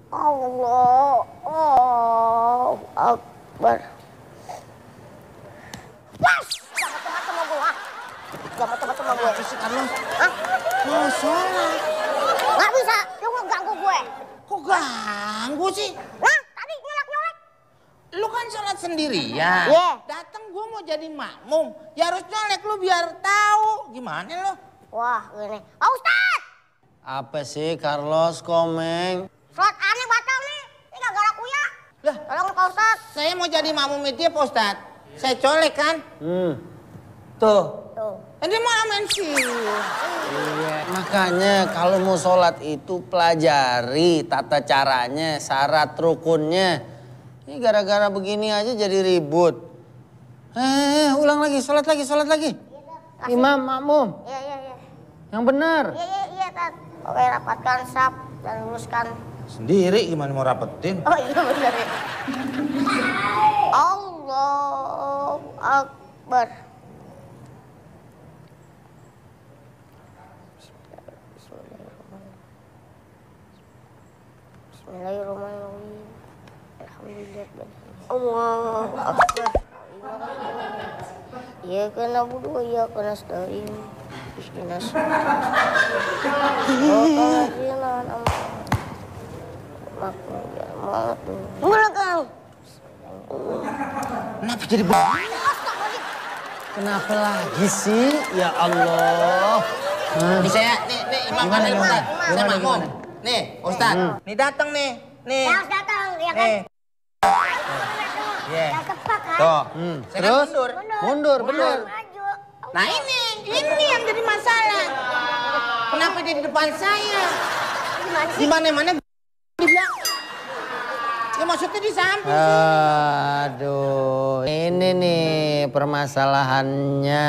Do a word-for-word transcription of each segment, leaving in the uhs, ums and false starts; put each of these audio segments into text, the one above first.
Allah, Allahu Akbar. Pas! Gak macam-macam sama gue, Gak macam-macam sama gue. Apa sih, Carlos? Hah? Mau sholat. Gak bisa, lu ngeganggu gue. Kok ganggu sih? Nah, tadi nyolek-nyolek. Lu kan sholat sendirian. Iya. Yeah. Datang gue mau jadi makmum. Ya harus nyolek lu biar tahu. Gimana lu? Wah, gini. Pak Ustadz! Apa sih, Carlos, Komeng? Sholat aneh batal nih. Ini gak galak uya. Lah, tolong Pak Ustadz. Saya mau jadi makmum itu ya, Pak Ustadz. Saya colek kan? Hmm. Tuh. Tuh. Ini mau amen sih. Iya, makanya kalau mau sholat itu pelajari tata caranya, syarat rukunnya. Ini gara-gara begini aja jadi ribut. Eh, ulang lagi, sholat lagi, sholat lagi. Iya, Imam, makmum. Iya, iya, iya. Yang benar. Iya, iya, iya, Tat. Oke, rapatkan saf dan luruskan. Sendiri gimana mau rapetin? Oh iya, benar ya. Allahu Akbar. Bismillahirrahmanirrahim. Alhamdulillah. Allahu Akbar. Iyyaka na'budu wa iyyaka nasta'in. Ihdinas siratal mustaqim. Kenapa jadi begini? Kenapa lagi sih? Ya Allah. Nih saya, nih, nih Imam Gimana, Nih, gimana? Ustadz. Saya Gimana, makmum. gimana? Nih, Ustadz. Hmm. Nih datang nih. Nih. Ya harus datang, ya kan? Nih. Iya. Yang tepat kan? Tuh. Hmm. Saya kan Terus? mundur. Mundur, benar. Maju. Nah ini, ini yang jadi masalah. Kenapa dia di depan saya? Gimana sih? Di mana-mana di belakang. Ya maksudnya di samping. Aduh, ini nih permasalahannya.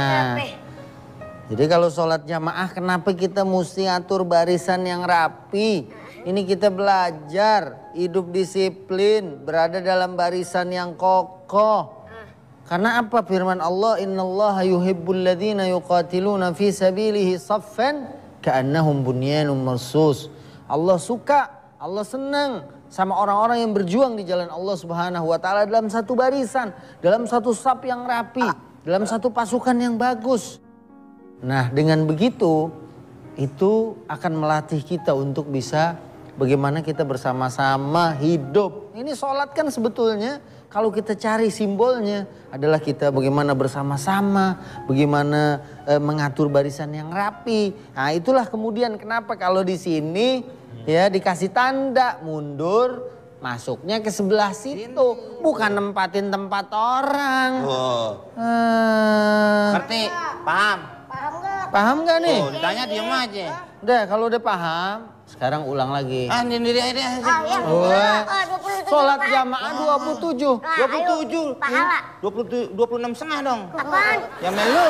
Jadi kalau sholat jamaah kenapa kita mesti atur barisan yang rapi? Ini kita belajar, hidup disiplin, berada dalam barisan yang kokoh. Karena apa firman Allah, innallaha yuhibbul ladzina yuqatiluna fi sabilihi saffan ka'annahum bunyanun marsus. Allah suka, Allah senang sama orang-orang yang berjuang di jalan Allah Subhanahu wa taala dalam satu barisan, dalam satu saf yang rapi, dalam satu pasukan yang bagus. Nah, dengan begitu itu akan melatih kita untuk bisa bagaimana kita bersama-sama hidup. Ini sholat kan sebetulnya kalau kita cari simbolnya adalah kita bagaimana bersama-sama, bagaimana e, mengatur barisan yang rapi. Nah, itulah kemudian kenapa kalau di sini ya dikasih tanda mundur, masuknya ke sebelah situ, bukan nempatin tempat orang. Oh. Uh, Ngerti? Paham? Paham nggak? paham gak nih? Oh, ditanya diem aja. Udah, kalau udah paham, sekarang ulang lagi. Ah, sendiri aja. Ah, ya. Wah. Oh, dua puluh tujuh Sholat apa? jamaah dua puluh tujuh. Nah, dua puluh tujuh. ayo, pahala. dua puluh tujuh, dua puluh enam setengah dong. Apaan? Ya melu.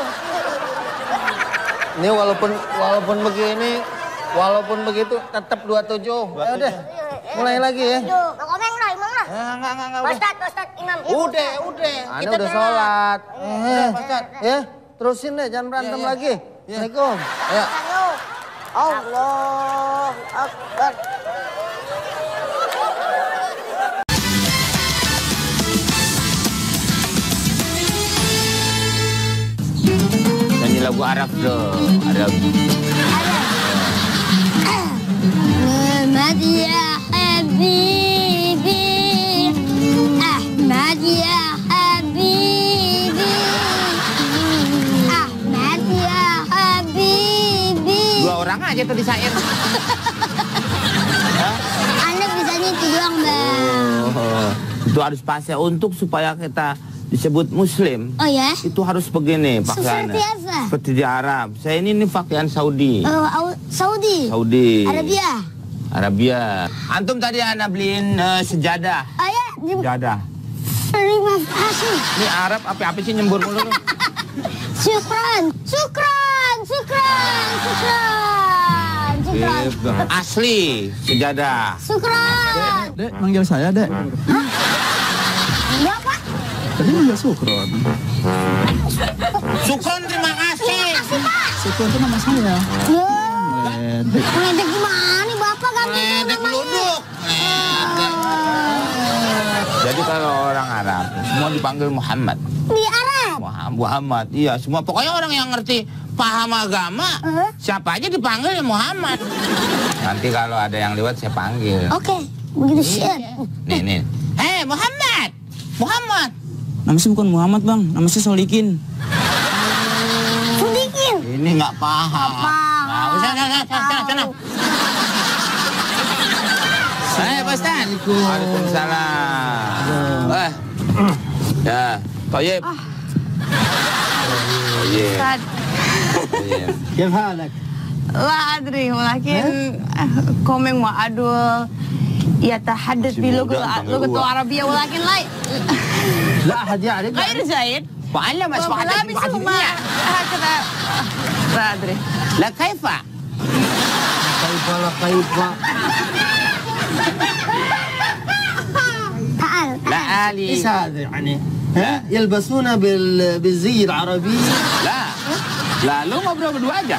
Ini walaupun walaupun begini, walaupun begitu tetap dua puluh tujuh. Ya udah, mulai lagi ya. Tuh, Bang Komeng lah, Imam lah. Ah, enggak, enggak, enggak. Pak Udah, Ustadz, Pak Ustadz, Imam. udah. udah. Anda Kita udah tenang. sholat. Udah, Eh, Pak Ustadz. ya, terusin deh, jangan berantem Iya, iya. lagi. Iya. Assalamualaikum. Ya. Ayo. Allahu Akbar. Nyanyi lagu Arab dong. Arab. Ahmad ya habibi, Ahmad ya habibi, Ahmad ya habibi. Dua orang aja tuh di sair. Anda bisanya itu doang, Bang. Oh, itu harus pakai untuk supaya kita disebut muslim. Oh ya? Itu harus begini pakaiannya. Seperti apa? Seperti di Arab. Saya ini nih pakaian Saudi. Oh, Au- Saudi. Saudi. Arabia. Arabia. Antum tadi anak beliin uh, sejadah. Oh ya? Di- Sejadah. Terima kasih. Ini Arab apa-apa sih nyembur mulu lu? Syukran. Syukran. Syukran. Syukran. Syukran. Gitu. Asli sejadah. Syukran. Dek, manggil saya, Dek. Ya, Pak. Tadi manggil Sukron. Sukron terima kasih. Sukron itu nama saya. Ya. Ledek. Ngeledek gimana nih, Bapak ganti Ledek namanya. meluduk. semua dipanggil Muhammad. Di Arab. Muhammad, Muhammad. Iya, semua pokoknya orang yang ngerti paham agama, Uh. siapa aja dipanggil Muhammad. Nanti kalau ada yang lewat saya panggil. Oke, begitu siap. Nih, nih. Hei, Muhammad. Muhammad. Nama saya bukan Muhammad, Bang. Nama saya Solikin. Sudikin. Ini nggak paham. Paham. Nah, sana, sana, sana, sana. Hai, Pak Ustaz. Waalaikumsalam. Wah. Ya, Toyib. Toyib. Ustaz, كيف حالك؟ لا أدري ولكن قوم وعدول يتحدث بلغة لغة عربية ولكن لا لا أحد يعرف. غير جيد. Mu'allam asbahata fi ملابسهما هكذا لا أدري. La kaifa? كيف لا كيف. تعال. La ali. ايش هذا يعني؟ ها يلبسون بال... بالزي العربي. La. Lalu ngobrol berdua aja.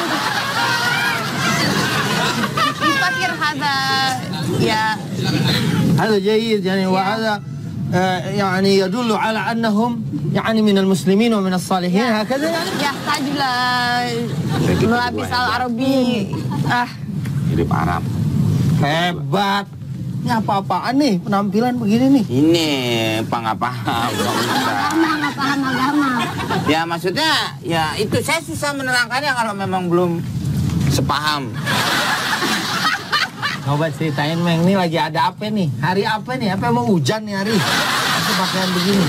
أفكر هذا يا هذا جيد يعني وهذا آه، يعني يدل على انهم يعني من المسلمين ومن الصالحين هكذا يعني. يحتاج إلى ملابس العربي. آه Mirip Arab. Hebat. Ini apa-apaan nih penampilan begini nih? Ini apa nggak paham? Bang Ustaz. Agama nggak paham agama. Ya maksudnya, ya itu saya susah menerangkannya kalau memang belum sepaham. Coba ceritain Meng, ini lagi ada apa nih? Hari apa nih? Apa mau hujan nih hari? Aku pakaian begini.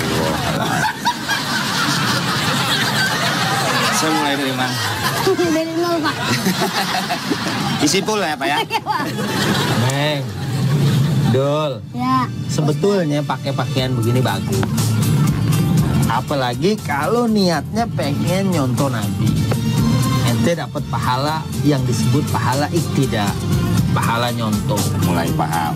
Saya mulai dari mana? Dari nol, Pak. Isi full ya Pak ya? Meng, Dul, Ya. sebetulnya pakai pakaian begini bagus. Apalagi kalau niatnya pengen nyontoh Nabi. Ente dapat pahala yang disebut pahala iktidak. Pahala nyontoh. Mulai paham.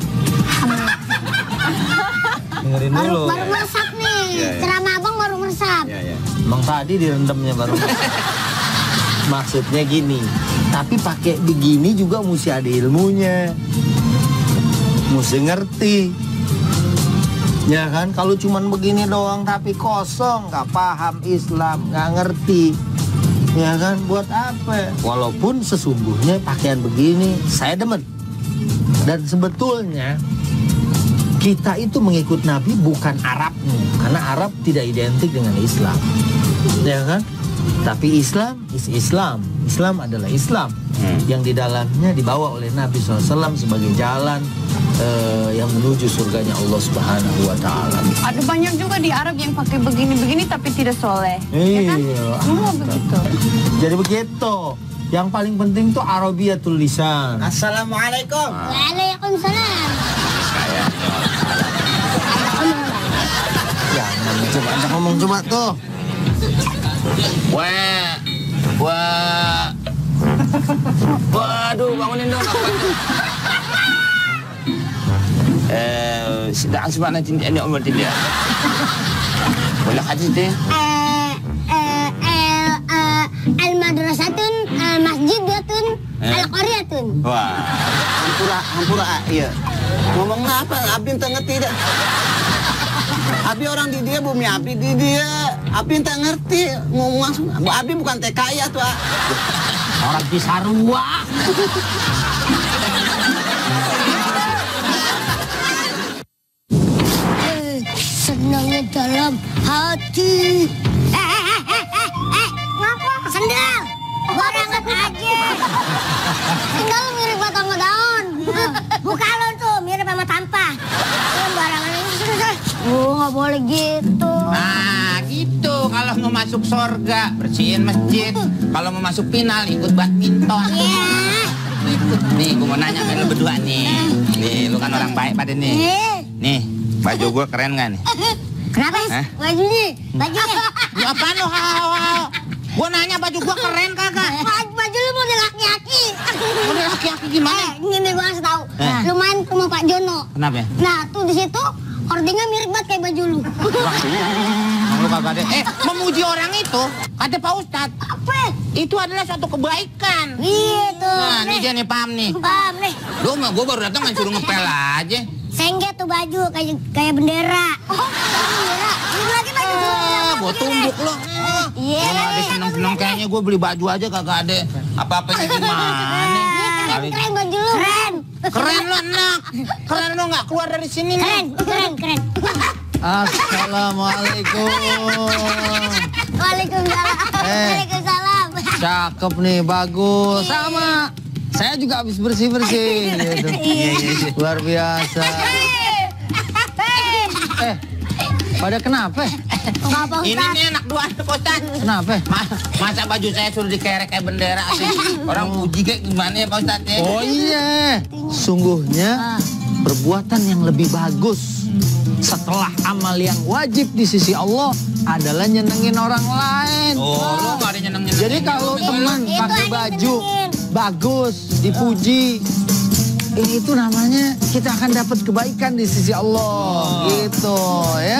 Dengerin Baru, dulu. baru meresap nih. Ya, ya. Ceramah abang baru meresap. Ya ya. Emang tadi direndamnya baru. Maksudnya gini, tapi pakai begini juga mesti ada ilmunya. Mesti ngerti. Ya kan, kalau cuman begini doang tapi kosong, nggak paham Islam, nggak ngerti. Ya kan, buat apa? Walaupun sesungguhnya pakaian begini saya demen. Dan sebetulnya kita itu mengikut Nabi bukan Arabnya, karena Arab tidak identik dengan Islam. Ya kan? Tapi Islam is Islam. Islam adalah Islam Hmm. yang di dalamnya dibawa oleh Nabi shallallahu alaihi wasallam sebagai jalan eh, yang menuju surganya Allah Subhanahu wa Ta'ala. ada banyak juga di Arab yang pakai begini-begini tapi tidak soleh. Ya kan? Iya. Semua begitu. Jadi begitu. Yang paling penting tuh Arabiyatul lisan. Assalamualaikum. Waalaikumsalam. Ya, coba anda ngomong coba tuh. Wah, wah, waduh bangunin dong. Eh, sedang sebenarnya cinta ini umur tidak. Boleh hadis deh. Eh, eh, eh, eh, al-madrasatun, al-masjidatun, Eh? al-qaryatun. Wah, Hampura, hampura, iya. Ngomong apa? Abi entah ngerti dah. Abi orang di dia, bumi Abi di dia. Abi entah ngerti. Ngomong langsung. Abi bukan T K I ya tuh. ah. Orang Cisarua. Senangnya dalam hati. Eh, eh, eh, eh, eh, eh, ngapa? Sendal. Barangan aja. Sendal lu mirip batang sama daun. Buka lo tuh, mirip sama tampah. Barangan aja. Oh, nggak boleh gitu. nah gitu kalau mau masuk surga bersihin masjid, kalau mau masuk final ikut badminton. Ya. Ikut nih, gue mau nanya sama lu berdua nih. Nih, lu kan orang baik pada nih. Eh, Nih, baju gue keren gak nih? kenapa? Hah? Bajunya, bajunya. Ya apaan lu? Gue nanya baju gue keren kagak? Baju, baju lu model laki-laki. Udah laki-laki gimana? Eh, ini nih gua kasih tahu. Eh. Lu main ke rumah Pak Jono. Kenapa ya? Nah, tuh di situ hordingnya mirip banget kayak baju lu. Emang lu kagak ada. Eh, memuji orang itu, kata Pak Ustadz, Apa? itu adalah suatu kebaikan. Gitu. Nah, ini dia nih paham nih. Paham nih. Lu mah gue baru datang main suruh ngepel aja. sengget tuh baju kayak kayak bendera. Oh, bendera. Beli lagi baju. Ah, gua tumbuk lo. Iya. Kalau ada seneng-seneng kayaknya gue beli baju aja kagak ada apa-apanya gimana. Keren, keren baju lu. Keren. Keren lo enak. Keren lo nggak keluar dari sini nih. Keren, keren, keren. Assalamualaikum. Waalaikumsalam. Eh. Waalaikumsalam. Cakep nih, bagus. Sama. Saya juga habis bersih-bersih gitu. Luar biasa. Eh, pada kenapa? Kenapa Ini Ustaz? nih anak dua Pak Ustadz. Kenapa? Ma- Masa baju saya suruh dikerek kayak bendera sih? Orang puji kayak gimana ya Pak Ustadz ya? Oh iya, sungguhnya perbuatan yang lebih bagus setelah amal yang wajib di sisi Allah adalah nyenengin orang lain. Oh, lu gak ada nyeneng-nyeneng. Jadi kalau teman Itu pakai ada baju nyenengin. bagus, dipuji, ini itu namanya kita akan dapat kebaikan di sisi Allah, gitu ya.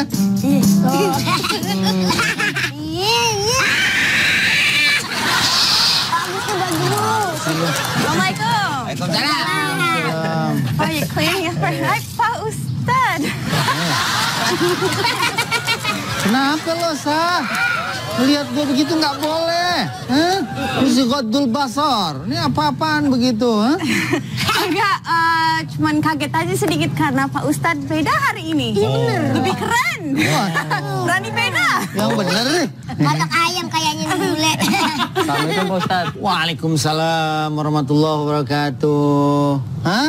Iya, iya. Bagus tuh baju lu. Assalamualaikum. Waalaikumsalam. Oh, you clean your first night, Pak Ustadz. Kenapa lo, Sah? Melihat gue begitu nggak boleh. Hah? Mesti ghaddul basar. Ini apa-apaan begitu, ha? Enggak, eh, cuman kaget aja sedikit karena Pak Ustadz beda hari ini. Iya bener. Lebih keren. Berani beda. Yang bener nih. Anak ayam kayaknya nih bule. Assalamualaikum Pak Ustadz. Waalaikumsalam warahmatullahi wabarakatuh. Hah?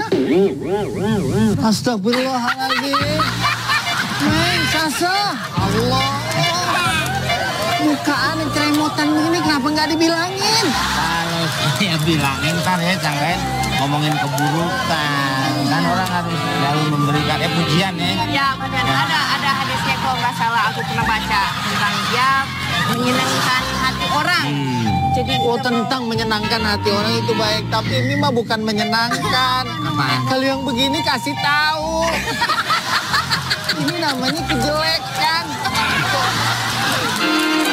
Astagfirullahaladzim. Neng, Sasa. Allah. Mukaan ceremotan begini kenapa nggak dibilangin? Kalau saya bilangin ntar ya jangan ngomongin keburukan. Kan orang harus selalu memberikan ya pujian ya. Ya, benar. Ada ada hadisnya kalau nggak salah aku pernah baca tentang dia menyenangkan hati orang. Jadi Oh, tentang menyenangkan hati orang itu baik, tapi ini mah bukan menyenangkan. Apa? Kalau yang begini kasih tahu. Ini namanya kejelekan.